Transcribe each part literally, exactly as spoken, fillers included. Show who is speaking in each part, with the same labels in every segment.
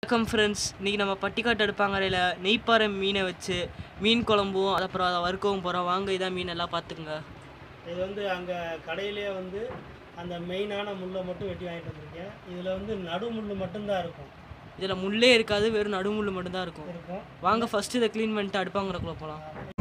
Speaker 1: வணக்கம் ஃப்ரெண்ட்ஸ், இன்றைக்கி நம்ம பட்டிக்காட்டு அடுப்பாங்கரையில் நெய்ப்பாறை மீனை வச்சு மீன் குழம்பும் அப்புறம் அதை வறுக்கவும் போகிறோம். வாங்க, இதான் மீன் எல்லாம் பார்த்துக்குங்க.
Speaker 2: இது வந்து அங்கே கடையிலே வந்து அந்த மெயினான முள்ளை மட்டும் வெட்டி வாங்கிட்டு வந்திருக்கேன். இதில் வந்து நடு முள் மட்டும்தான் இருக்கும்.
Speaker 1: இதில் முள்ளே இருக்காது, வெறும் நடுமுள் மட்டும்தான் இருக்கும்.
Speaker 2: இருக்கும்
Speaker 1: வாங்க ஃபஸ்ட்டு இதை க்ளீன் பண்ணிட்டு அடுப்பாங்கரைக்குள்ளே போகலாம்.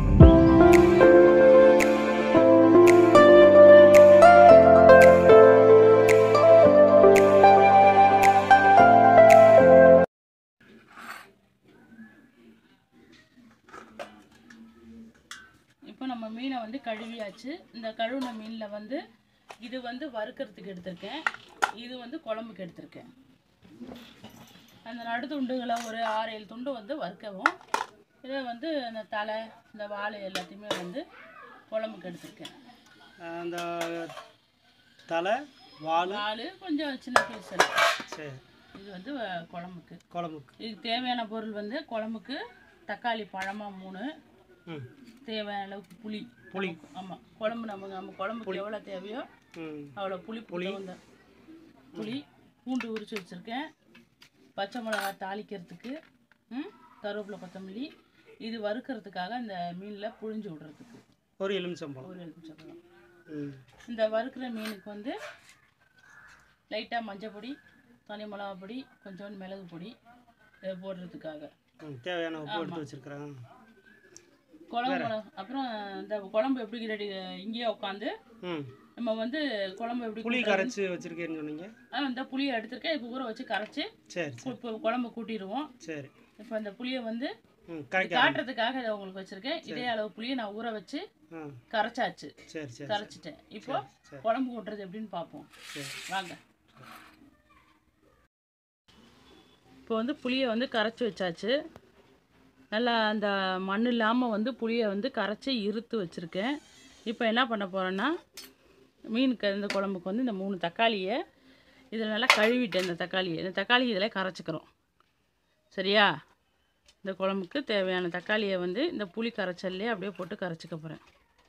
Speaker 3: இப்போ நம்ம மீனை வந்து கழுவியாச்சு. இந்த கழுவின மீனில் வந்து இது வந்து வறுக்கிறதுக்கு எடுத்திருக்கேன், இது வந்து குழம்புக்கு எடுத்திருக்கேன். அந்த நடு துண்டுகளை ஒரு ஆறு ஏழு துண்டு வந்து வறுக்கவும், இதை வந்து அந்த தலை இந்த வாழை எல்லாத்தையுமே வந்து குழம்புக்கு எடுத்திருக்கேன்.
Speaker 2: அந்த தலை வால்
Speaker 3: வால் கொஞ்சம் சின்ன பீஸ்.
Speaker 2: சரி,
Speaker 3: இது வந்து குழம்புக்கு
Speaker 2: குழம்புக்கு
Speaker 3: இதுக்கு தேவையான பொருள் வந்து குழம்புக்கு தக்காளி பழமாக மூணு, தேவையான அளவுக்கு புளி புளி ஆமாம், குழம்பு நம்ம நம்ம குழம்புக்கு எவ்வளோ தேவையோ அவ்வளோ புளி புளி வந்து புளி பூண்டு உரிச்சு வச்சுருக்கேன், பச்சை மிளகா தாளிக்கிறதுக்கு, கருவேப்பிலை கொத்தமல்லி, இது வறுக்கிறதுக்காக இந்த மீனில் புழிஞ்சு விடுறதுக்கு
Speaker 2: ஒரு எலுமிச்சம்பழம்
Speaker 3: ஒரு எலுமிச்சம்பழம். இந்த வறுக்கிற மீனுக்கு வந்து லைட்டாக மஞ்சள் பொடி, தனி மிளகா பொடி, கொஞ்சோண்டு மிளகு பொடி இதை போடுறதுக்காக
Speaker 2: தேவையான உப்பு எடுத்து வச்சுருக்கிறேன்.
Speaker 3: குழம்பு அப்புறம் இந்த குழம்பு எப்படி ரெடி, இங்கேயே உட்காந்து நம்ம வந்து குழம்பு எப்படி
Speaker 2: புளி கரைச்சி வச்சிருக்கேன்னு சொன்னீங்க.
Speaker 3: ஆ, இந்த புளியை எடுத்துருக்கேன், இப்போ ஊற வச்சு கரைச்சி
Speaker 2: சரி
Speaker 3: இப்போ குழம்பு கூட்டிடுவோம்.
Speaker 2: சரி,
Speaker 3: இப்போ அந்த புளியை வந்து காட்டுறதுக்காக இதை உங்களுக்கு வச்சிருக்கேன். இதே அளவு புளியை நான் ஊற வச்சு கரைச்சாச்சு. சரி சரி, கரைச்சிட்டேன். இப்போ குழம்பு கூட்டுறது எப்படின்னு பார்ப்போம், வாங்க. இப்போ வந்து புளியை வந்து கரைச்சி வச்சாச்சு. நல்லா அந்த மண் இல்லாமல் வந்து புளியை வந்து கரைச்சி இருத்து வச்சுருக்கேன். இப்போ என்ன பண்ண போகிறேன்னா, மீனுக்கு இந்த குழம்புக்கு வந்து இந்த மூணு தக்காளியை இதில் நல்லா கழுவிட்டேன். இந்த தக்காளியை இந்த தக்காளி இதில் கரைச்சிக்கிறோம், சரியா? இந்த குழம்புக்கு தேவையான தக்காளியை வந்து இந்த புளி கரைச்சல்லே அப்படியே போட்டு கரைச்சிக்க போகிறேன்.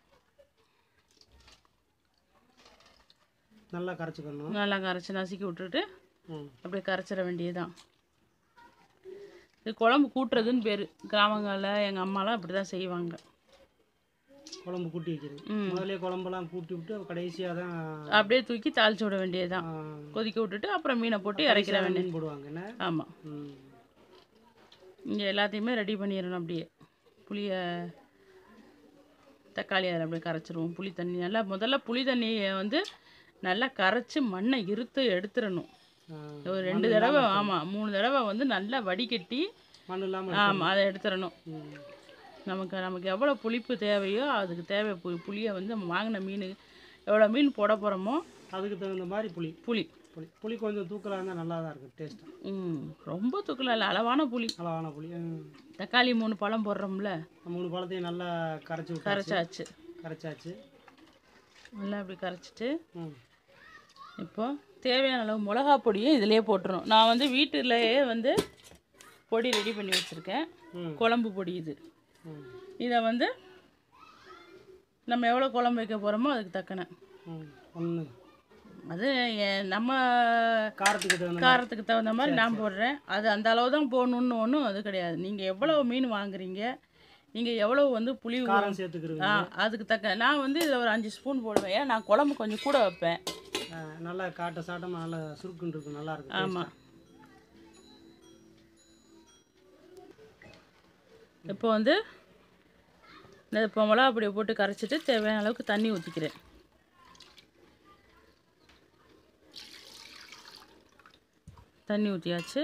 Speaker 2: நல்லா கரைச்சிக்கணும்.
Speaker 3: நல்லா கரைச்சி நசுக்கி விட்டுட்டு அப்படியே கரைச்சிட வேண்டியதுதான். இது குழம்பு கூட்டுறதுன்னு பேர். கிராமங்களில் எங்கள் அம்மாலாம் அப்படி தான் செய்வாங்க.
Speaker 2: குழம்பு கூட்டி வைக்கிறது, முதல்ல குழம்பெல்லாம் கூட்டி விட்டு கடைசியாக தான்
Speaker 3: அப்படியே தூக்கி தாளிச்சு விட வேண்டியதுதான். கொதிக்க விட்டுட்டு அப்புறம் மீனை போட்டு இறக்கிற வேண்டியது
Speaker 2: போடுவாங்க.
Speaker 3: ஆமாம், இங்கே எல்லாத்தையுமே ரெடி பண்ணிடணும். அப்படியே புளியை தக்காளி அதில் அப்படியே கரைச்சிருவோம். புளி தண்ணி நல்லா முதல்ல புளி தண்ணியை வந்து நல்லா கரைச்சி மண்ணை இருத்து எடுத்துடணும். ஒரு ரெண்டு தடவை ஆமாம் மூணு தடவை வந்து நல்லா வடிகட்டி
Speaker 2: மண் இல்லாமல்
Speaker 3: ஆமாம் அதை எடுத்துடணும். நமக்கு நமக்கு எவ்வளோ புளிப்பு தேவையோ அதுக்கு தேவை பு புளியை வந்து நம்ம வாங்கின மீன் எவ்வளோ மீன் போட போகிறோமோ
Speaker 2: அதுக்கு தகுந்த மாதிரி புளி
Speaker 3: புளி
Speaker 2: புளி புளி கொஞ்சம் தூக்கலாக இருந்தால் நல்லா தான் இருக்கும் டேஸ்ட்டாக.
Speaker 3: ம் ரொம்ப தூக்கலாக இல்லை, அளவான புளி.
Speaker 2: அளவான புளி.
Speaker 3: தக்காளி மூணு பழம் போடுறோம்ல,
Speaker 2: மூணு பழத்தையும் நல்லா கரைச்சி
Speaker 3: கரைச்சாச்சு
Speaker 2: கரைச்சாச்சு
Speaker 3: நல்லா அப்படி கரைச்சிட்டு இப்போ தேவையான அளவு மிளகா பொடியை இதிலே போட்டுரும். நான் வந்து வீட்டிலேயே வந்து பொடி ரெடி பண்ணி வச்சுருக்கேன், குழம்பு பொடி. இது இதை வந்து நம்ம எவ்வளோ குழம்பு வைக்க போகிறோமோ அதுக்கு தக்கன
Speaker 2: ஒன்று
Speaker 3: அது நம்ம
Speaker 2: காரத்துக்கு தகுந்த
Speaker 3: காரத்துக்கு தகுந்த மாதிரி நான் போடுறேன். அது அந்த அளவு தான் போடணுன்னு ஒன்றும் அது கிடையாது. நீங்கள் எவ்வளோ மீன் வாங்குறீங்க, நீங்கள் எவ்வளோ வந்து புளி
Speaker 2: காரம் சேர்த்துக்கிறீங்க,
Speaker 3: ஆ அதுக்கு தக்க. நான் வந்து இதில் ஒரு அஞ்சு ஸ்பூன் போடுவேன், ஏன் நான் குழம்பு கொஞ்சம் கூட வைப்பேன்.
Speaker 2: நல்லா காட்ட சாட்டமாக நல்லா சுருக்குன்னு இருக்கும், நல்லா இருக்கும்.
Speaker 3: ஆமாம், இப்போ வந்து இந்த இப்போ மிளகா பொடியை போட்டு கரைச்சிட்டு தேவையான அளவுக்கு தண்ணி ஊற்றிக்கிறேன். தண்ணி ஊற்றியாச்சு.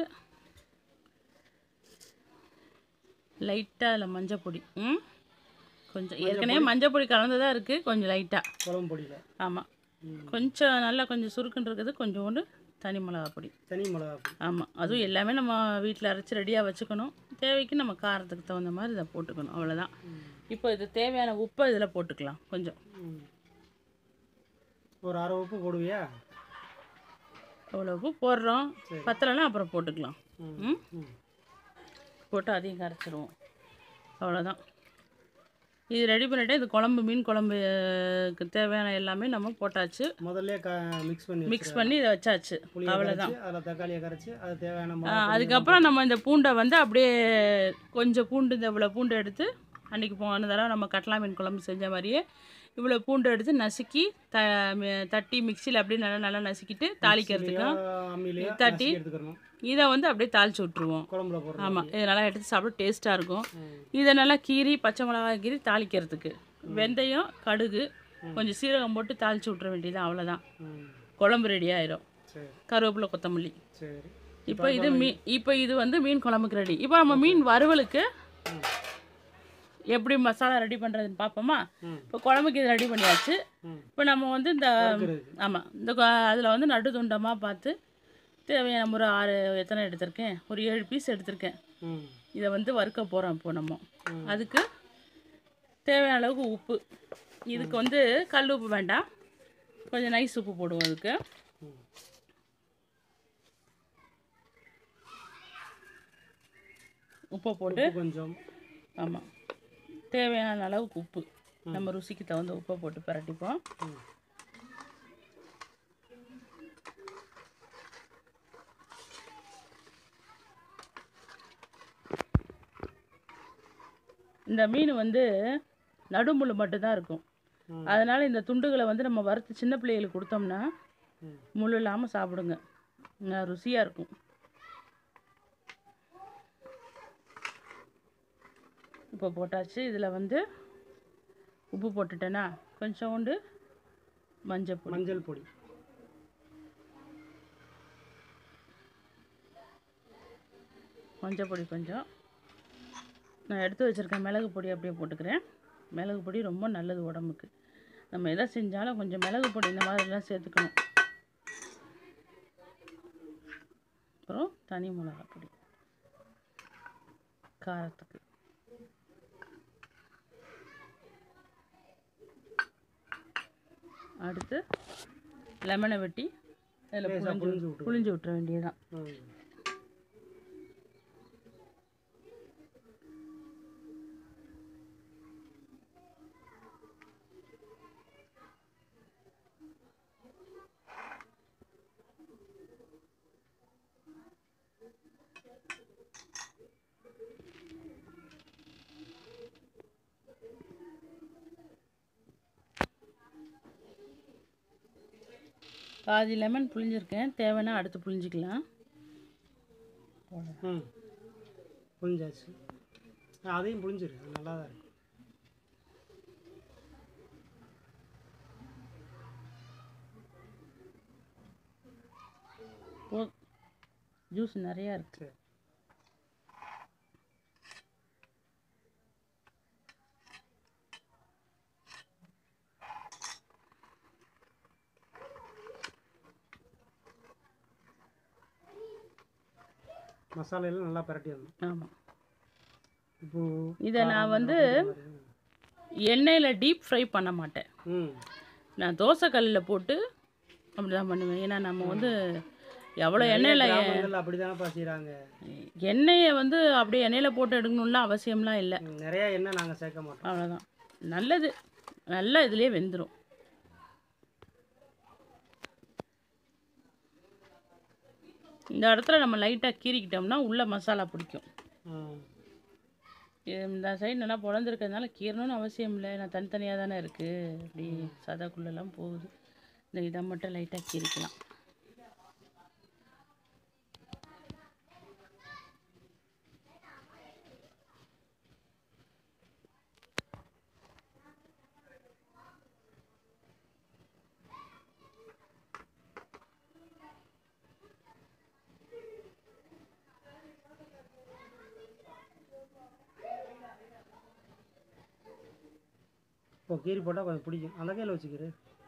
Speaker 3: லைட்டாக அதில் மஞ்சள் பொடி, ம் கொஞ்சம் ஏற்கனவே மஞ்சள் பொடி கலந்துதான் இருக்குது, கொஞ்சம் லைட்டாக
Speaker 2: குழம்பு பொடியில்.
Speaker 3: ஆமாம், கொஞ்சம் நல்லா கொஞ்சம் சுருக்குன்னு இருக்குது. கொஞ்சோண்டு தனி மிளகா பொடி,
Speaker 2: தனி மிளகா பொடி.
Speaker 3: ஆமாம், அதுவும் எல்லாமே நம்ம வீட்டில் அரைச்சி ரெடியாக வச்சுக்கணும். தேவைக்கு நம்ம காரத்துக்கு தகுந்த மாதிரி இதை போட்டுக்கணும், அவ்வளோதான். இப்போ இது தேவையான உப்பை இதில் போட்டுக்கலாம். கொஞ்சம்
Speaker 2: ஒரு அரை உப்பு போடுவியா?
Speaker 3: அவ்வளோ உப்பு போடுறோம், பத்தலைன்னா அப்புறம் போட்டுக்கலாம். ம் போட்டு அதையும் கரைச்சிடுவோம், அவ்வளோதான். இது ரெடி பண்ணிவிட்டு இது குழம்பு மீன் குழம்புக்கு தேவையான எல்லாமே நம்ம போட்டாச்சு.
Speaker 2: முதல்ல க மிக்ஸ் பண்ணி
Speaker 3: மிக்ஸ் பண்ணி இதை வச்சாச்சு. அவ்வளோதான்.
Speaker 2: அதில் தக்காளியை கரைச்சி அது தேவையான
Speaker 3: ஆ, அதுக்கப்புறம் நம்ம இந்த பூண்டை வந்து அப்படியே கொஞ்சம் பூண்டு இந்த இவ்வளோ பூண்டு எடுத்து அன்றைக்கி போன தடவை நம்ம கட்லா மீன் குழம்பு செஞ்ச மாதிரியே இவ்வளோ பூண்டு எடுத்து நசுக்கி த மி- தட்டி மிக்சியில் அப்படியே நல்லா நல்லா நசுக்கிட்டு தாளிக்கிறதுக்கு
Speaker 2: அம்மியிலேயே
Speaker 3: தட்டி
Speaker 2: எடுத்துக்கிறணும்.
Speaker 3: இதை வந்து அப்படியே தாளிச்சு விட்ருவோம்.
Speaker 2: குழம்புல போடுறோம்.
Speaker 3: ஆமாம், இதை நல்லா எடுத்து சாப்பிட டேஸ்ட்டாக இருக்கும். இதை நல்லா கீரி பச்சை மிளகாய் கீரி தாளிக்கிறதுக்கு வெந்தயம் கடுகு கொஞ்சம் சீரகம் போட்டு தாளிச்சு விட்ற வேண்டியது, அவ்வளோதான்.
Speaker 2: ம்.
Speaker 3: குழம்பு ரெடி ஆயிரும்.
Speaker 2: சரி
Speaker 3: கருவேப்பிலை கொத்தமல்லி.
Speaker 2: சரி.
Speaker 3: இப்போ இது மீ இப்போ இது வந்து மீன் குழம்புக்கு ரெடி. இப்போ நம்ம மீன் வறுவலுக்கு
Speaker 2: ம்.
Speaker 3: எப்படி மசாலா ரெடி பண்ணுறதுன்னு பார்ப்போமா?
Speaker 2: ம்.
Speaker 3: இப்போ குழம்புக்கு இது ரெடி பண்ணியாச்சு.
Speaker 2: ம்.
Speaker 3: இப்போ நம்ம வந்து இந்த
Speaker 2: வறுக்கிறதுக்கு.
Speaker 3: ஆமாம் இந்த அதில் வந்து நடு துண்டமாக பார்த்து தேவையான ஒரு ஆறு எத்தனை எடுத்திருக்கேன், ஒரு ஏழு பீஸ் எடுத்திருக்கேன்.
Speaker 2: ம்.
Speaker 3: இதை வந்து வறுக்க போகிறோம் இப்போ நம்ம.
Speaker 2: ம்.
Speaker 3: அதுக்கு தேவையான அளவுக்கு உப்பு. இதுக்கு வந்து கல் உப்பு வேண்டாம், கொஞ்சம் நைஸ் உப்பு போடுவோம் அதுக்கு.
Speaker 2: ம்.
Speaker 3: உப்பை போட்டு
Speaker 2: உப்பு கொஞ்சம்.
Speaker 3: ஆமாம் தேவையான அளவுக்கு உப்பு நம்ம ருசிக்கு தகுந்த உப்பை போட்டு பரட்டிப்போம்.
Speaker 2: ம்.
Speaker 3: இந்த மீன் வந்து நடுமுள் மட்டும்தான் இருக்கும்.
Speaker 2: ம்.
Speaker 3: அதனால் இந்த துண்டுகளை வந்து நம்ம வறுத்து சின்ன பிள்ளைகளுக்கு கொடுத்தோம்னா
Speaker 2: ம்.
Speaker 3: முள் இல்லாமல் சாப்பிடுங்க, ருசியாக இருக்கும். இப்போ போட்டாச்சு. இதில் வந்து உப்பு போட்டுட்டேன்னா கொஞ்சோண்டு மஞ்சள் பொடி.
Speaker 2: மஞ்சள் பொடி.
Speaker 3: மஞ்சள் பொடி கொஞ்சம். நான் எடுத்து வச்சுருக்கேன் மிளகு பொடி அப்படியே போட்டுக்கிறேன். மிளகு பொடி ரொம்ப நல்லது உடம்புக்கு. நம்ம எதை செஞ்சாலும் கொஞ்சம் மிளகு பொடி இந்த மாதிரிலாம் சேர்த்துக்கணும். அப்புறம் தனி மிளகாய் பொடி காரத்துக்கு. அடுத்து லெமனை வெட்டி அதில்
Speaker 2: லேசா
Speaker 3: புளிஞ்சு
Speaker 2: புழிஞ்சு விட்டுருங்க.
Speaker 3: புளிஞ்சு விட்டுற வேண்டியதுதான்.
Speaker 2: ம்.
Speaker 3: பாதி லெமன் புளிஞ்சிருக்கேன், தேவைன்னா அடுத்து புளிஞ்சிக்கலாம்.
Speaker 2: ம். புளிஞ்சாச்சு. ஆ, அதையும் புளிஞ்சிரு, அது நல்லா தான் இருக்கும்.
Speaker 3: போ ஜூஸ் நிறையா இருக்குது.
Speaker 2: சரி. மசாலையெல்லாம் நல்லா பரட்டிடணும்.
Speaker 3: ஆமாம்,
Speaker 2: இப்போ
Speaker 3: இதை நான் வந்து எண்ணெயில் டீப் ஃப்ரை பண்ண மாட்டேன்.
Speaker 2: ம்.
Speaker 3: நான் தோசைக்கல்லில் போட்டு அப்படி தான் பண்ணுவேன். ஏன்னா நம்ம வந்து எவ்வளோ
Speaker 2: நிறைய
Speaker 3: எண்ணெயில்
Speaker 2: கிராமங்கள்ல அப்படிதானப்பா செய்றாங்க.
Speaker 3: எண்ணெயை வந்து அப்படியே எண்ணெயில் போட்டு எடுக்கணும்லாம் அவசியம்லாம் இல்லை.
Speaker 2: ம், நிறைய எண்ணெய் நாங்கள் சேர்க்க மாட்டோம்.
Speaker 3: அவ்வளோதான், நல்லது, நல்லா இதுலேயே வெந்துடும். இந்த இடத்துல நம்ம லைட்டாக கீறிக்கிட்டோம்னா உள்ள மசாலா பிடிக்கும்.
Speaker 2: ம்.
Speaker 3: இது இந்த சைடு நல்லா பொழந்துருக்கிறதுனால கீரணும்னு அவசியம் இல்லை. நான் தனித்தனியாக தானே இருக்குது, அப்படி சதைக்குள்ளெல்லாம் போகுது. இந்த இதை மட்டும் லைட்டாக கீறிக்கலாம்.
Speaker 2: இப்போ கீரி போட்டால் கொஞ்சம் பிடிக்கும். அந்த கையில் வச்சுக்கிரு.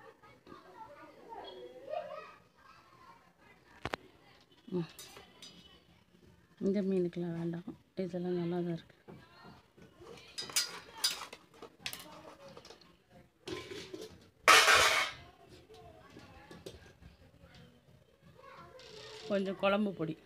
Speaker 3: இந்த மீனுக்கெலாம் வேண்டாம், இதெல்லாம் நல்லா தான் இருக்குது. கொஞ்சம் குழம்பு பொடி.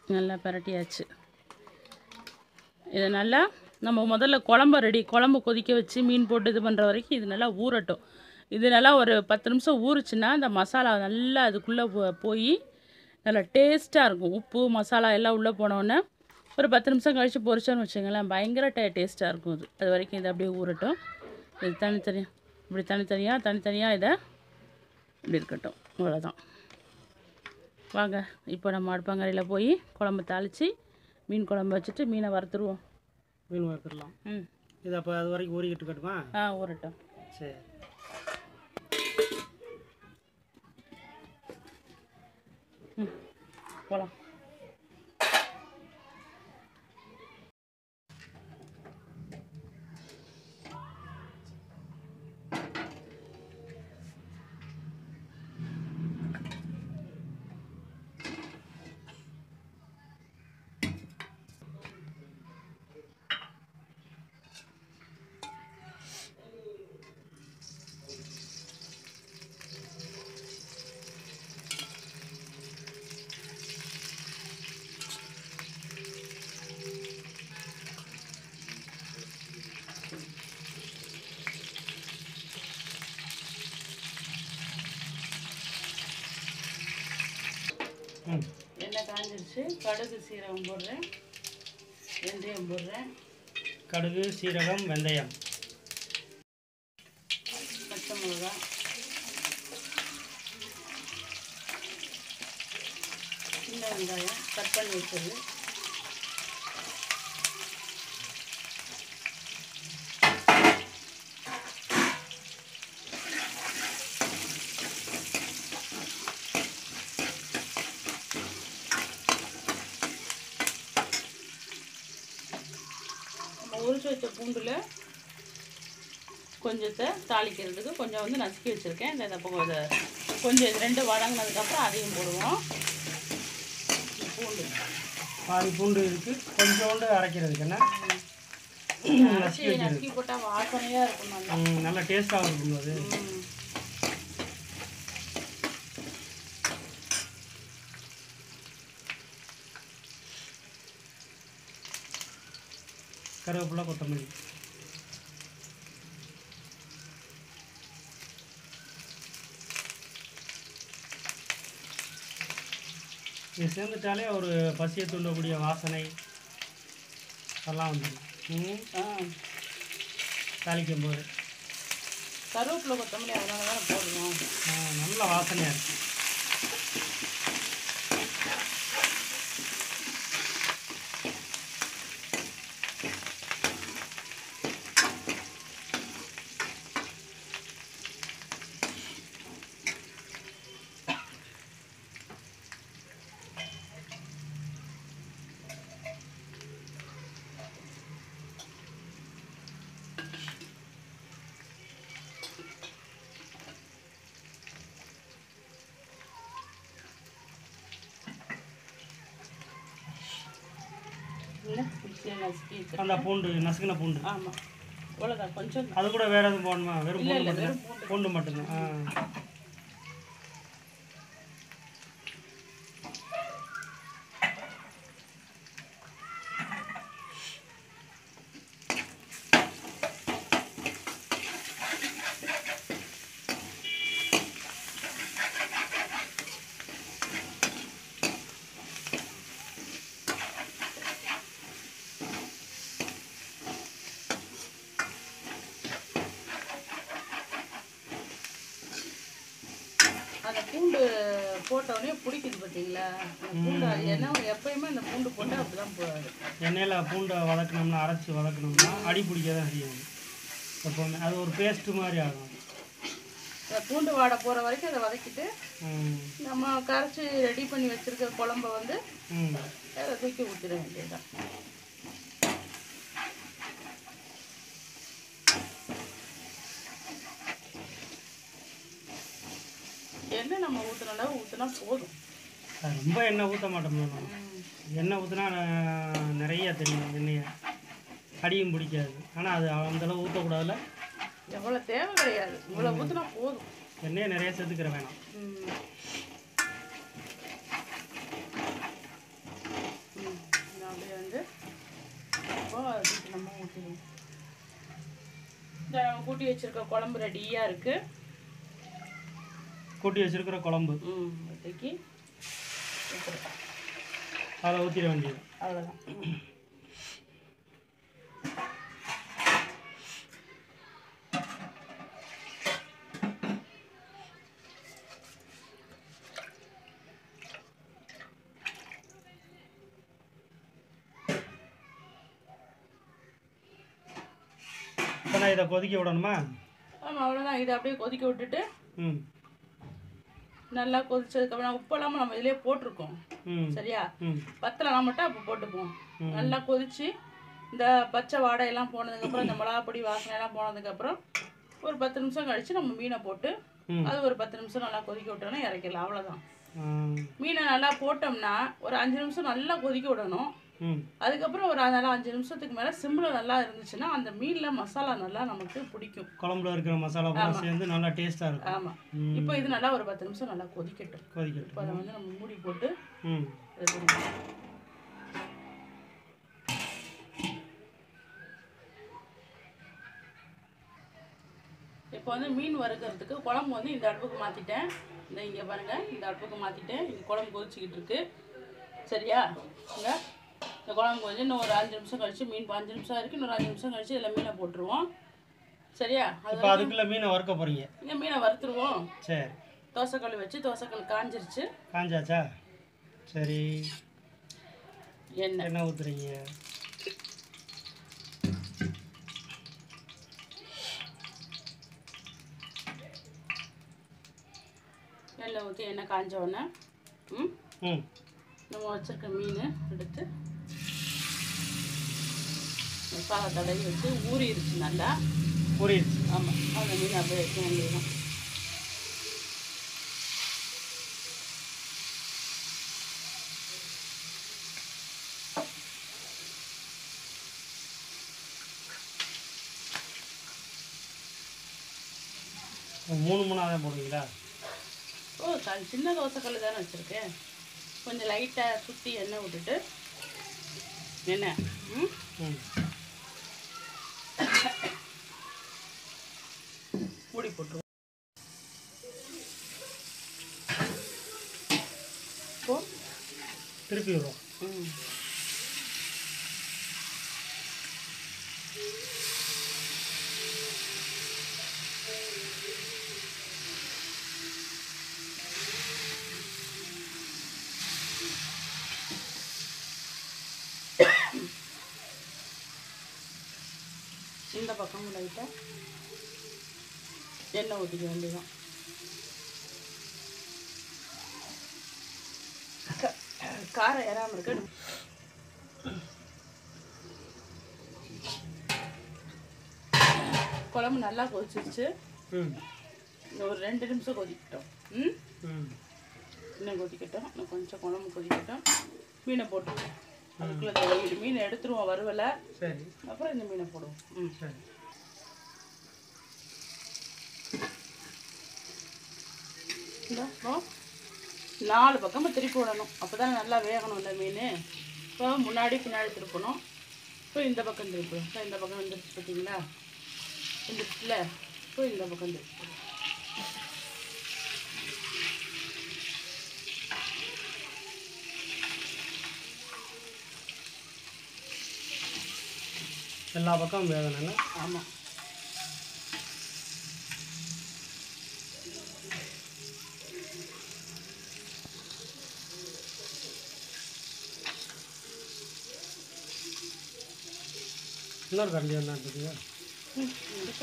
Speaker 3: நல்லா பரட்டியாச்சு. இதை நல்லா நம்ம முதல்ல குழம்ப ரெடி குழம்பு கொதிக்க வச்சு மீன் போட்டு இது பண்ணுற வரைக்கும் இது நல்லா ஊறட்டும். இது நல்லா ஒரு பத்து நிமிஷம் ஊறுச்சுன்னா அந்த மசாலா நல்லா அதுக்குள்ளே போய் நல்லா டேஸ்ட்டாக இருக்கும். உப்பு மசாலா எல்லாம் உள்ளே போனோடனே ஒரு பத்து நிமிஷம் கழித்து பொரிச்சோன்னு வச்சுங்களேன், பயங்கர டே டேஸ்ட்டாக இருக்கும். இது அது வரைக்கும் இது அப்படியே ஊறட்டும். இது தனித்தனியாக இப்படி தனித்தனியாக தனித்தனியாக இதை இப்படி இருக்கட்டும். அவ்வளோதான். வாங்க இப்போ நம்ம அடுப்பாங்கரையில் போய் குழம்பு தாளித்து மீன் குழம்பு வச்சுட்டு மீனை வறுத்துருவோம்.
Speaker 2: மீன் வறுத்துடலாம்.
Speaker 3: ம்
Speaker 2: இது அப்போ அது வரைக்கும் ஊறிக்கிட்டு இருக்கட்டுமா?
Speaker 3: ஆ ஊறட்டும்.
Speaker 2: சரி.
Speaker 3: ம் போகலாம். எண்ணெய் காஞ்சிருச்சு. கடுகு சீரகம் போடுறேன், வெந்தயம் போடுறேன்.
Speaker 2: கடுகு சீரகம் வெந்தயம்,
Speaker 3: பச்சை மிளகா, சின்ன வெங்காயம் கட் பண்ணி வச்சது, உரிச்சு வச்ச பூண்டில் கொஞ்சத்தை தாளிக்கிறதுக்கு கொஞ்சம் வந்து நசுக்கி வச்சுருக்கேன். இந்த பக்கம் இதை கொஞ்சம் இது ரெண்டு வதங்கினதுக்கப்புறம் அதையும் போடுவோம். பூண்டு
Speaker 2: பாதி பூண்டு இருக்குது, கொஞ்சோண்டு அரைக்கிறதுக்கு என்ன
Speaker 3: நசுக்கி நசுக்கி போட்டால் வாசனையாக இருக்கும். நல்லா
Speaker 2: நல்லா டேஸ்ட்டாக இருக்கும். அது கருவேப்பிலை கொத்தமல்லி இது சேர்ந்துட்டாலே ஒரு பசியை தூண்டக்கூடிய வாசனை அதெல்லாம் வந்துடும் தாளிக்கும் போது.
Speaker 3: கருவேப்பிலை கொத்தமல்லி அதனால தானே போடுவோம்.
Speaker 2: நல்ல வாசனையாக இருக்குது. அந்த பூண்டு நசுக்கின பூண்டு
Speaker 3: ஆமாம் அவ்வளோதான். கொஞ்சம்
Speaker 2: அது கூட வேறு எதுவும் போடணுமா? வெறும் பூண்டு மட்டும் பூண்டு மட்டும்தான். ஆ
Speaker 3: அந்த பூண்டு போட்டோடனே பிடிக்குது பார்த்தீங்களா? பூண்டு ஏன்னா எப்பயுமே அந்த பூண்டு போட்டால் அப்படி தான் போகாது.
Speaker 2: எண்ணெயில் பூண்டை வதக்கணும்னா அரைச்சி வதக்கணும்னா அடி பிடிக்க தான் செய்யும் எப்போவுமே. அது ஒரு பேஸ்ட்டு மாதிரி ஆகும்.
Speaker 3: அந்த பூண்டு வாடை போகிற வரைக்கும் அதை வதக்கிட்டு நம்ம கரைச்சி ரெடி பண்ணி வச்சுருக்க குழம்ப வந்து அதை தூக்கி ஊற்றிட வேண்டியதுதான். எண்ணெய் நம்ம ஊற்றுனா ஊற்றுனா போதும்.
Speaker 2: ரொம்ப எண்ணெய் ஊற்ற மாட்டோம். எண்ணெய் ஊற்றினா நிறைய தெரியும், எண்ணெயை அடியும் பிடிக்காது. ஆனால் அது அந்தளவு ஊற்றக்கூடாதுல.
Speaker 3: எவ்வளோ தேவை கிடையாது, இவ்வளோ ஊற்றினா போதும்.
Speaker 2: எண்ணெயை நிறைய சேர்த்துக்கிற வேணாம்.
Speaker 3: ஊற்றிடுவோம். இந்த கூட்டி வச்சுருக்க குழம்பு ரெடியாக இருக்குது.
Speaker 2: கூட்டி வச்சுருக்கிற குழம்பு
Speaker 3: ம் ஊற்றிக்கி
Speaker 2: அதில் ஊற்றிட வேண்டியது.
Speaker 3: அவ்வளோதான்.
Speaker 2: இப்போ நான் இதை கொதிக்க விடணுமா?
Speaker 3: ஆமாம், அவ்வளோதான். இதை அப்படியே கொதிக்க விட்டுட்டு
Speaker 2: ம்
Speaker 3: நல்லா கொதிச்சதுக்கப்புறம் உப்பெல்லாம் நம்ம இதிலே போட்டிருக்கோம்.
Speaker 2: ம்
Speaker 3: சரியா?
Speaker 2: ம்
Speaker 3: பத்தலைனா மட்டும் அப்போ போட்டுப்போம். நல்லா கொதிச்சு இந்த பச்சை வாடையெல்லாம் போனதுக்கப்புறம் இந்த மிளகாப்பொடி வாசனையெல்லாம் போனதுக்கப்புறம் ஒரு பத்து நிமிஷம் கழித்து நம்ம மீனை போட்டு அது ஒரு பத்து நிமிஷம் நல்லா கொதிக்க விட்டோன்னா இறக்கிடலாம். அவ்வளோதான். மீனை நல்லா போட்டோம்னா ஒரு அஞ்சு நிமிஷம் நல்லா கொதிக்க விடணும். அதுக்கப்புறம் ஒரு அதனால அஞ்சு நிமிஷத்துக்கு மேலே சிம்மில் நல்லா இருந்துச்சுன்னா அந்த மீனில் மசாலா நல்லா நமக்கு பிடிக்கும்.
Speaker 2: குழம்புல இருக்கிற மசாலா பூரா சேர்ந்து நல்லா டேஸ்ட்டாக இருக்கும்.
Speaker 3: ஆமாம். இப்போ இது நல்லா ஒரு பத்து நிமிஷம் நல்லா கொதிக்கட்டும்.
Speaker 2: கொதிக்கட்டும்.
Speaker 3: இப்போ அதை வந்து நம்ம மூடி போட்டு
Speaker 2: ம்
Speaker 3: இப்போ வந்து மீன் வறுக்கிறதுக்கு குழம்பு வந்து இந்த அடுப்புக்கு மாற்றிட்டேன். இந்த இங்கே பாருங்கள், இந்த அடுப்புக்கு மாற்றிட்டேன். இங்கே குழம்பு கொதிச்சிக்கிட்டு இருக்கு. சரியா? இங்கே இந்த குழம்பு கொஞ்சம் இன்னும் ஒரு அஞ்சு நிமிஷம் கழிச்சு மீன் அஞ்சு நிமிஷம் இருக்குது. இன்னொரு அஞ்சு நிமிஷம் கழிச்சு இதில் மீனை போட்டுருவோம். சரியா?
Speaker 2: இப்போ அதுக்குள்ளே மீனை வறுக்க போகிறீங்க?
Speaker 3: இங்கே மீனை வறுத்துருவோம்.
Speaker 2: சரி.
Speaker 3: தோசைக்கல் வச்சு தோசைக்கல் காஞ்சிருச்சு.
Speaker 2: காஞ்சாச்சா? சரி.
Speaker 3: எண்ணெய்
Speaker 2: எண்ணெய் ஊற்றுறீங்க.
Speaker 3: எண்ணெய் ஊற்றி எண்ணெய் காஞ்ச உடனே ம்
Speaker 2: ம்
Speaker 3: நம்ம வச்சுருக்க மீன் எடுத்து மசாலா தடவி வச்சு ஊறிடுச்சு, நல்லா
Speaker 2: ஊறிடுச்சு.
Speaker 3: ஆமாம், அந்த மீன் அப்படியே வைக்க வேண்டியதுதான்.
Speaker 2: மூணு மூணாக தான் போடுவீங்களா?
Speaker 3: ஓ சாரி, சின்ன தோசைக்கல் தானே வச்சுருக்கேன். கொஞ்சம் லைட்டாக சுற்றி எண்ணெய் விட்டுட்டு எண்ணெய் ம்
Speaker 2: ம்
Speaker 3: மூடி போட்டுருவோம். இப்போ
Speaker 2: திருப்பி விடுவோம்.
Speaker 3: ம் இந்த பக்கமும் லைட்டாக எண்ணெய் ஊற்றிக்க வேண்டியதான். காரம் ஏறாமல் இருக்கு. குழம்பு நல்லா கொதிச்சிருச்சு.
Speaker 2: ம்
Speaker 3: ஒரு ரெண்டு நிமிஷம் கொதிக்கட்டும். ம்
Speaker 2: ம்
Speaker 3: இன்னும் கொதிக்கட்டும். இன்னும் கொஞ்சம் குழம்பு கொதிக்கட்டும். மீனை போட்டுருவோம். அதுக்குள்ளே மீனை எடுத்துருவோம் வறுவலை.
Speaker 2: சரி.
Speaker 3: அப்புறம் இந்த மீனை போடுவோம். ம்
Speaker 2: சரி.
Speaker 3: இப்போ நாலு பக்கமாக திருப்பி விடணும். அப்போ தான் நல்லா வேகணும் இந்த மீன். இப்போ முன்னாடி பின்னாடி திருப்பணும். இப்போ இந்த பக்கம் திருப்பணும். இப்போ இந்த பக்கம் வந்துருச்சு பார்த்தீங்களா? வந்துருச்சுல. இப்போ இந்த பக்கம் திருப்பணும்.
Speaker 2: எல்லா பக்கமும் வேகணும்ல?
Speaker 3: ஆமாம்.
Speaker 2: இன்னொரு கரண்டி என்ன இருக்குதுங்க?
Speaker 3: ம் இருக்கு.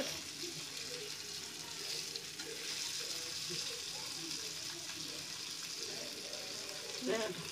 Speaker 3: வேகட்டும்.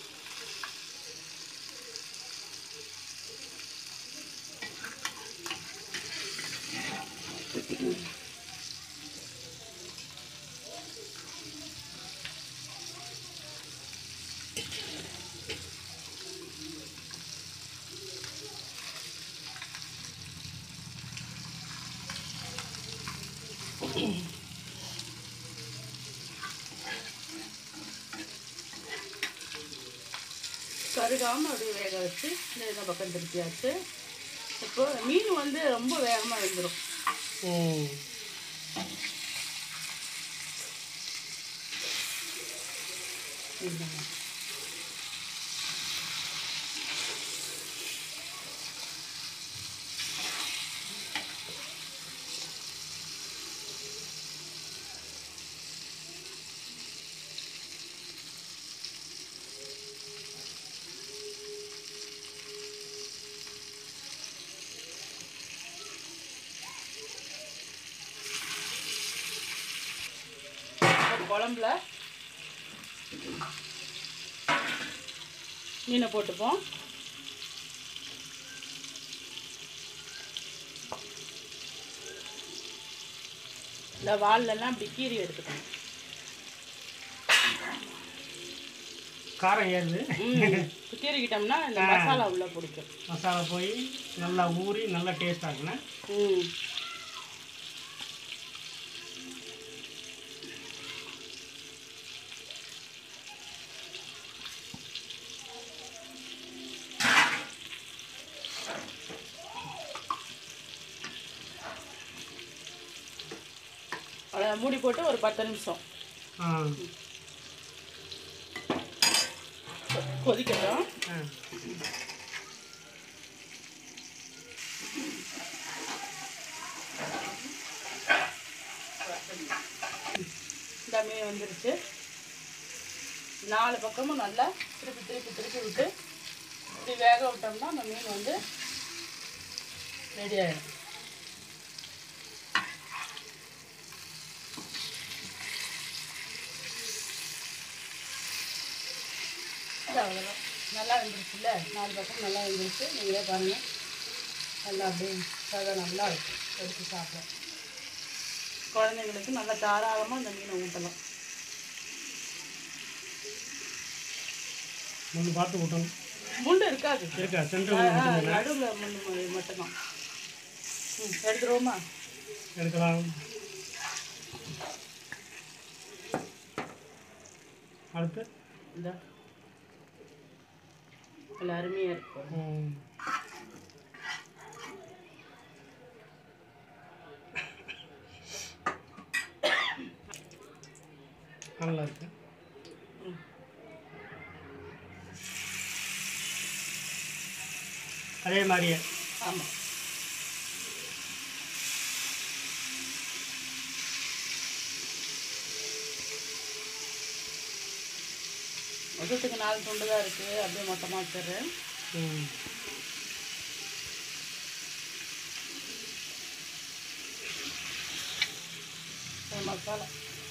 Speaker 3: கருகாமல் அப்படியே வேக வச்சு இந்த இந்த பக்கம் திருப்பியாச்சு. இப்போ மீன் வந்து ரொம்ப வேகமாக வெந்துடும்.
Speaker 2: ம்
Speaker 3: குழம்புல மீனை போட்டுப்போம். இந்த வால்லெல்லாம் அப்படி கீறி எடுத்துக்கணும்.
Speaker 2: காரம் ஏறுது.
Speaker 3: கீறிக்கிட்டோம்னா இந்த மசாலா உள்ள பிடிக்கும்.
Speaker 2: மசாலா போய் நல்லா ஊறி நல்லா டேஸ்ட் ஆகுண்ணே.
Speaker 3: ம் அதை மூடி போட்டு ஒரு பத்து நிமிஷம்
Speaker 2: ஆ
Speaker 3: கொதிக்கட்டும்.
Speaker 2: ஆ
Speaker 3: இந்த மீன் வந்துருச்சு. நாலு பக்கமும் நல்லா திருப்பி திருப்பி திருப்பி விட்டு இப்படி வேக விட்டோம்னா அந்த மீன் வந்து ரெடி ஆகிடும். அவ்வளோதான், நல்லா வெந்துருச்சுல்ல. நாலு பக்கம் நல்லா வெந்துருச்சு. நீங்களே பாருங்கள், நல்லா அப்படியே சாதம் நல்லா இருக்கும். எடுத்து சாப்பிட குழந்தைங்களுக்கு நல்லா தாராளமாக இந்த மீனை ஊட்டலாம்.
Speaker 2: முள்ளு பார்த்து விட்டோம்.
Speaker 3: முள்ளு இருக்காது,
Speaker 2: இருக்கா? சென்டர்
Speaker 3: நடுவில் முள்ளு மட்டும்தான். ம் எடுத்துருவோமா?
Speaker 2: எடுக்கலாம். அடுத்து
Speaker 3: இந்த நல்லா அருமையாக இருக்கும்.
Speaker 2: நல்லா இருக்கு. அதே மாதிரியே.
Speaker 3: ஆமாம், மொத்தத்துக்கு நாலு துண்டு தான் இருக்குது. அப்படியே மொத்தமாக வச்சிடுறேன்.
Speaker 2: ம்
Speaker 3: மசாலா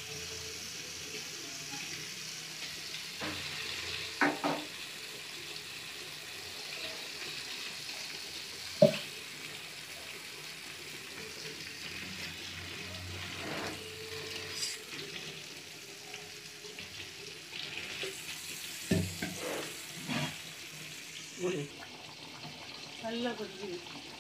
Speaker 3: நல்லா கொதிக்குது.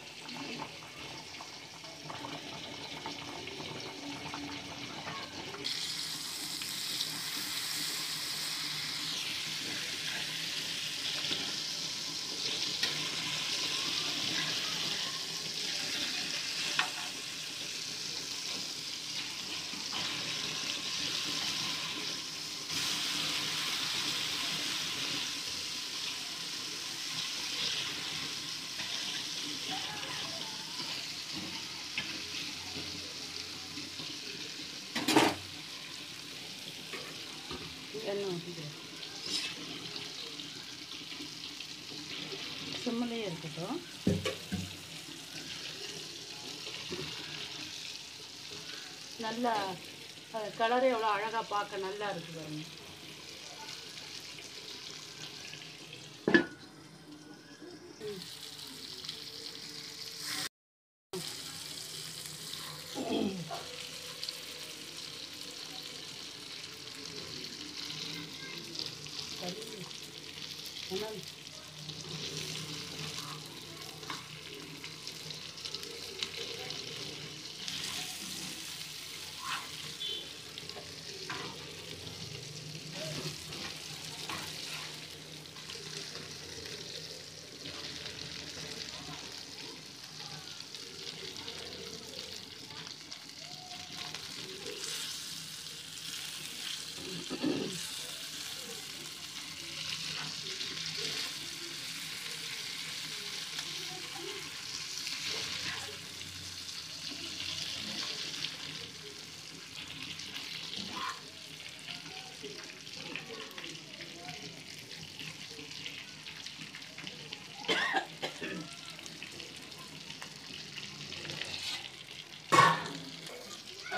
Speaker 3: எண்ணெய் ஊற்றிக்கிறேன். சிம்மிலேயே இருக்கட்டும். நல்லா கலரே எவ்வளோ அழகாக பார்க்க நல்லா இருக்குது பாருங்க.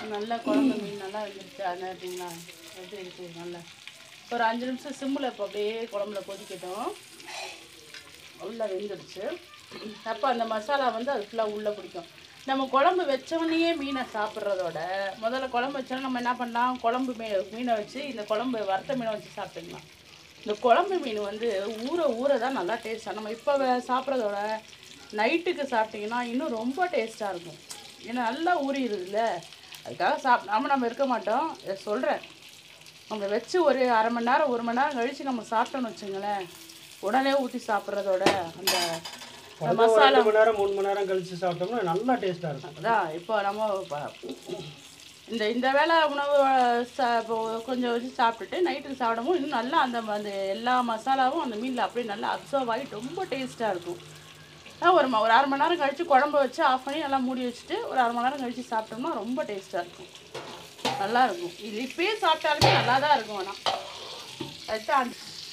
Speaker 3: நல்லா குழம்பு மீன் நல்லா வந்துருச்சு. அது பார்த்தீங்களா எப்படி இருக்குது நல்லா. ஒரு அஞ்சு நிமிஷம் சிம்மில் இப்போ அப்படியே குழம்புல கொதிக்கட்டும். உள்ளே வெந்துடுச்சு. அப்போ அந்த மசாலா வந்து அது ஃபுல்லாக உள்ளே பிடிக்கும். நம்ம குழம்பு வச்சவனையே மீனை சாப்பிட்றதோட முதல்ல குழம்பு வச்சோன்னா நம்ம என்ன பண்ணலாம், குழம்பு மீ மீனை வச்சு இந்த குழம்பு வறுத்த மீனை வச்சு சாப்பிட்டுக்கலாம். இந்த குழம்பு மீன் வந்து ஊற ஊற தான் நல்லா டேஸ்ட்டாக. நம்ம இப்போ சாப்பிட்றதோட நைட்டுக்கு சாப்பிட்டிங்கன்னா இன்னும் ரொம்ப டேஸ்ட்டாக இருக்கும். ஏன்னா நல்லா ஊறிடுதுல்ல, அதுக்காக சாப் நம்ம நம்ம இருக்க மாட்டோம். இதை சொல்கிறேன், நம்ம வச்சு ஒரு அரை மணி நேரம் ஒரு மணி நேரம் கழித்து நம்ம சாப்பிட்டோன்னு வச்சுங்களேன், உடனே ஊற்றி சாப்பிட்றதோட அந்த மசாலா
Speaker 2: ரெண்டு மணி நேரம் மூணு மணி நேரம் கழித்து சாப்பிட்டோம்னா நல்லா டேஸ்ட்டாக இருக்கும்.
Speaker 3: அதான் இப்போ நம்ம இந்த இந்த வேளை உணவு சா கொஞ்சம் வச்சு சாப்பிட்டுட்டு நைட்டுக்கு சாப்பிடவும் இன்னும் நல்லா அந்த அந்த எல்லா மசாலாவும் அந்த மீனில் அப்படியே நல்லா அப்சர்வ் ஆகிட்டு ரொம்ப டேஸ்ட்டாக இருக்கும். ஒரு ஒரு அரை மணி நேரம் கழித்து குழம்பு வச்சு ஆஃப் பண்ணி நல்லா மூடி வச்சுட்டு ஒரு அரை மணி நேரம் கழித்து சாப்பிட்டோம்னா ரொம்ப டேஸ்ட்டாக இருக்கும், நல்லாயிருக்கும். இது இப்பயே சாப்பிட்டாலுமே நல்லா தான் இருக்கும். ஆனால் அதுதான்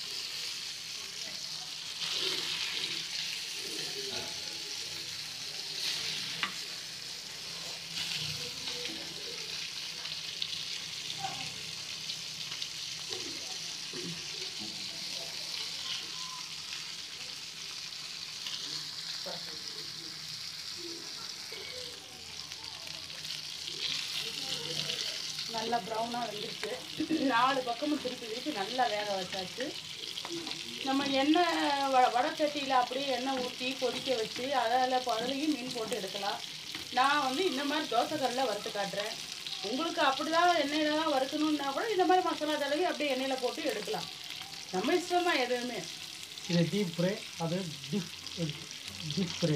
Speaker 3: நல்லா ப்ரௌனாக வந்துருச்சு. நாலு பக்கமும் திருப்பி திருப்பி நல்லா வேக வச்சாச்சு. நம்ம எண்ணெய் வ வடச்சட்டியில் அப்படியே எண்ணெய் ஊற்றி கொதிக்க வச்சு அதில் அதிலையும் மீன் போட்டு எடுக்கலாம். நான் வந்து இந்த மாதிரி தோசைக்கல்லில் வறுத்து காட்டுறேன். உங்களுக்கு அப்படி தான் எண்ணெயில் தான் வறுக்கணுன்னா கூட இந்த மாதிரி மசாலா தடவி அப்படியே எண்ணெயில் போட்டு எடுக்கலாம். நம்ம இஷ்டம் தான் எதுவுமே.
Speaker 2: இது டீப் ஃப்ரை, அது டிப் டிப் ஃப்ரை.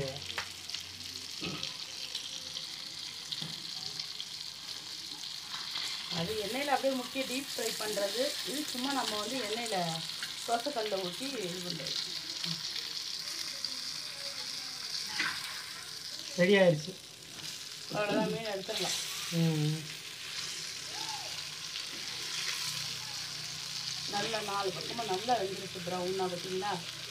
Speaker 3: அது எண்ணெயில் அப்படியே முக்கிய டீப் ஃப்ரை பண்ணுறது. இது சும்மா நம்ம வந்து எண்ணெயில் தோசைக்கல்லில் ஊற்றி இது பண்ணுறது.
Speaker 2: ரெடி ஆயிடுச்சு,
Speaker 3: அவ்வளோதான், மீன் எடுத்துடலாம். நல்லா நாலு பக்கமாக நல்லா வெந்துருச்சு ப்ரௌனாக பார்த்தீங்களா.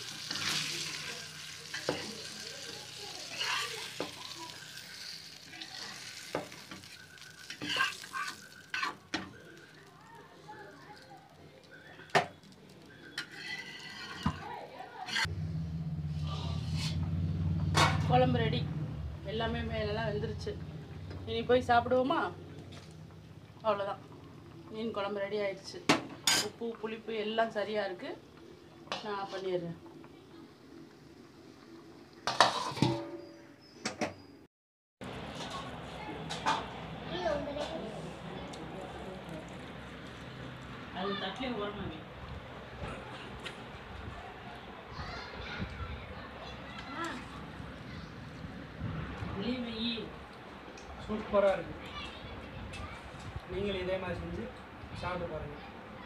Speaker 3: குழம்பு ரெடி, எல்லாமே மேலெல்லாம் வெந்துருச்சு. இனி போய் சாப்பிடுவோமா? அவ்வளோதான், மீன் குழம்பு ரெடி ஆயிடுச்சு. உப்பு புளிப்பு எல்லாம் சரியாக இருக்குது. நான் பண்ணிடுறேன். அது தட்டில் வரணும்.
Speaker 2: சூப்பராக இருக்குது. நீங்களும் இதே மாதிரி செஞ்சு சாப்பிட்டு பாருங்கள்.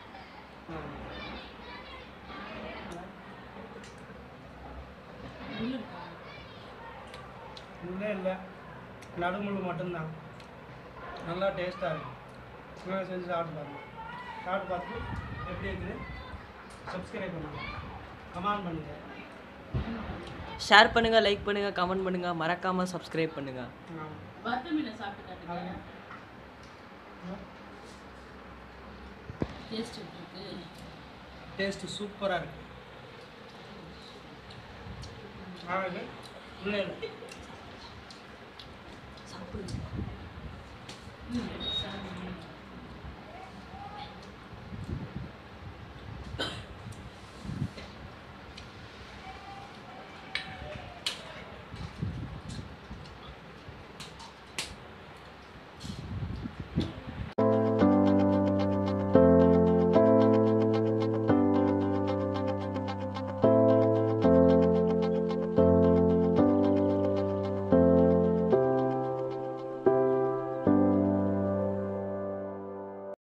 Speaker 2: முள்ளே இல்லை, நடுமுள் மட்டும்தான். நல்லா டேஸ்ட்டாக இருக்கும். நீங்கள் செஞ்சு சாப்பிட்டு பாருங்கள். சாப்பிட்டு பார்த்து எப்படி இருக்குது சப்ஸ்கிரைப் பண்ணுங்கள், கமெண்ட் பண்ணுங்கள்,
Speaker 1: ஷேர் பண்ணுங்கள், லைக் பண்ணுங்கள், கமெண்ட் பண்ணுங்கள், மறக்காமல் சப்ஸ்கிரைப் பண்ணுங்கள்.
Speaker 3: வறுத்த மீனை சாப்பிட்டு காட்டுங்க. டேஸ்ட் எப்படி இருக்கு?
Speaker 2: டேஸ்ட்டு சூப்பராக இருக்குது. உள்ளே இல்லை.